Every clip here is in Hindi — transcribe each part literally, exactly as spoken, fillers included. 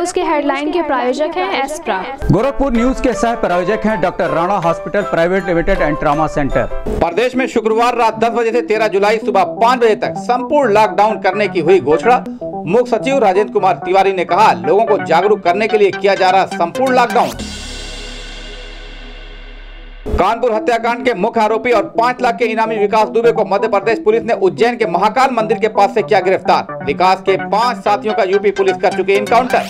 न्यूज के हेडलाइन के प्रायोजक हैं एस्प्रा। गोरखपुर न्यूज के सह प्रायोजक हैं doctor Rana hospital private limited and trauma centre. प्रदेश में शुक्रवार रात दस बजे से तेरह जुलाई सुबह पाँच बजे तक संपूर्ण लॉकडाउन करने की हुई घोषणा। मुख्य सचिव राजेंद्र कुमार तिवारी ने कहा, लोगों को जागरूक करने के लिए किया जा रहा संपूर्ण लॉकडाउन। कानपुर हत्याकांड के मुख्य आरोपी और पाँच लाख के इनामी विकास दुबे को मध्य प्रदेश पुलिस ने उज्जैन के महाकाल मंदिर के पास से किया गिरफ्तार। विकास के पांच साथियों का यूपी पुलिस कर चुकी इनकाउंटर।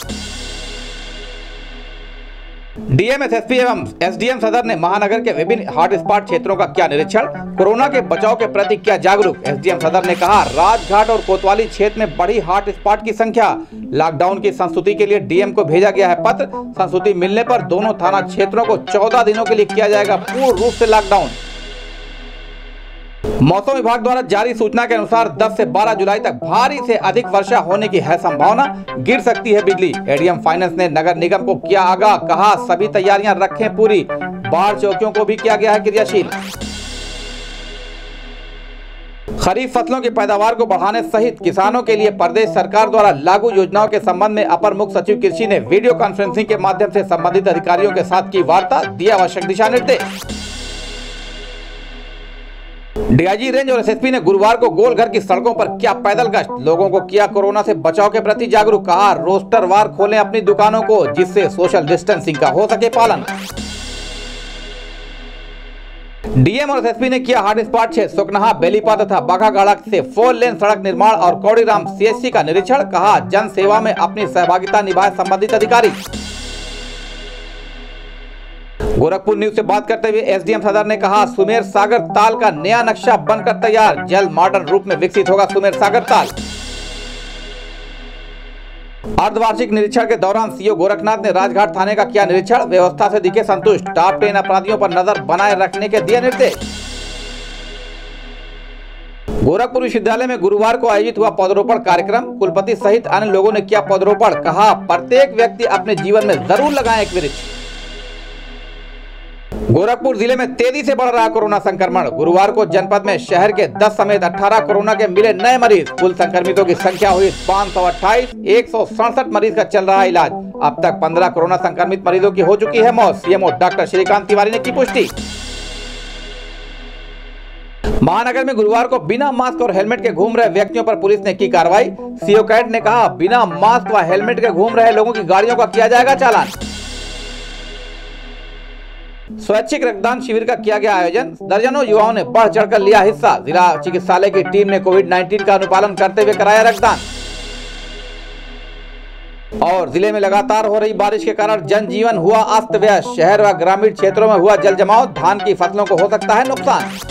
डीएम, एसएसपी एवं एसडीएम सदर ने महानगर के विभिन्न हॉटस्पॉट क्षेत्रों का किया निरीक्षण। कोरोना के बचाव के प्रति किया जागरूक। एसडीएम सदर ने कहा, राजघाट और कोतवाली क्षेत्र में बढ़ी हॉटस्पॉट की संख्या। लॉकडाउन की संस्तुति के लिए डीएम को भेजा गया है पत्र। संस्तुति मिलने पर दोनों थाना क्षेत्रों को चौदह दिनों के लिए किया जाएगा पूर्ण रूप से लॉकडाउन। मौसम विभाग द्वारा जारी सूचना के अनुसार दस से बारह जुलाई तक भारी से अधिक वर्षा होने की है संभावना। गिर सकती है बिजली। एडीएम फाइनेंस ने नगर निगम को किया आगाह, कहा सभी तैयारियां रखें पूरी। बाढ़ चौकियों को भी किया गया है क्रियाशील। खरीफ फसलों की पैदावार को बढ़ाने सहित किसानों के लिए प्रदेश सरकार द्वारा लागू योजनाओं के संबंध में अपर मुख्य सचिव कृषि ने वीडियो कॉन्फ्रेंसिंग के माध्यम से संबंधित अधिकारियों के साथ की वार्ता, दिया आवश्यक दिशा निर्देश। डीआईजी रेंज और एसएसपी ने गुरुवार को गोलघर की सड़कों पर किया पैदल गश्त। लोगों को किया कोरोना से बचाव के प्रति जागरूक। कहा, रोस्टर वार खोलें अपनी दुकानों को, जिससे सोशल डिस्टेंसिंग का हो सके पालन। डीएम और एसएसपी ने किया हॉटस्पॉट क्षेत्र सुकनहा, बेलीपा तथा बाघागाड़ा से फोर लेन सड़क निर्माण और कौड़ीराम सीएचसी का निरीक्षण। कहा, जन सेवा में अपनी सहभागिता निभाए संबंधित अधिकारी। गोरखपुर न्यूज से बात करते हुए एसडीएम सदर ने कहा, सुमेर सागर ताल का नया नक्शा बनकर तैयार। जल्द मॉडर्न रूप में विकसित होगा सुमेर सागर ताल। अर्धवार्षिक निरीक्षण के दौरान सीओ गोरखनाथ ने राजघाट थाने का किया निरीक्षण। व्यवस्था से दिखे संतुष्ट। टॉप टेन अपराधियों पर नजर बनाए रखने के दिए निर्देश। गोरखपुर विश्वविद्यालय में गुरुवार को आयोजित हुआ पौधरोपण कार्यक्रम। कुलपति सहित अन्य लोगों ने किया पौधरोपण। कहा, प्रत्येक व्यक्ति अपने जीवन में जरूर लगाए एक वृक्ष। गोरखपुर जिले में तेजी से बढ़ रहा कोरोना संक्रमण। गुरुवार को जनपद में शहर के दस समेत अठारह कोरोना के मिले नए मरीज। कुल संक्रमितों की संख्या हुई पाँच सौ अट्ठाईस। एक सौ सड़सठ मरीज का चल रहा है इलाज। अब तक पंद्रह कोरोना संक्रमित मरीजों की हो चुकी है मौत। सीएमओ डॉक्टर श्रीकांत तिवारी ने की पुष्टि। महानगर में गुरुवार को बिना मास्क और हेलमेट के घूम रहे व्यक्तियों पर पुलिस ने की कार्रवाई। सीओ कैट ने कहा, बिना मास्क व हेलमेट के घूम रहे लोगों की गाड़ियों का किया जाएगा चालान। स्वैच्छिक रक्तदान शिविर का किया गया आयोजन। दर्जनों युवाओं ने बढ़ चढ़कर लिया हिस्सा। जिला चिकित्सालय की टीम ने कोविड उन्नीस का अनुपालन करते हुए कराया रक्तदान। और जिले में लगातार हो रही बारिश के कारण जनजीवन हुआ अस्त व्यस्त। शहर व ग्रामीण क्षेत्रों में हुआ जल जमाव। धान की फसलों को हो सकता है नुकसान।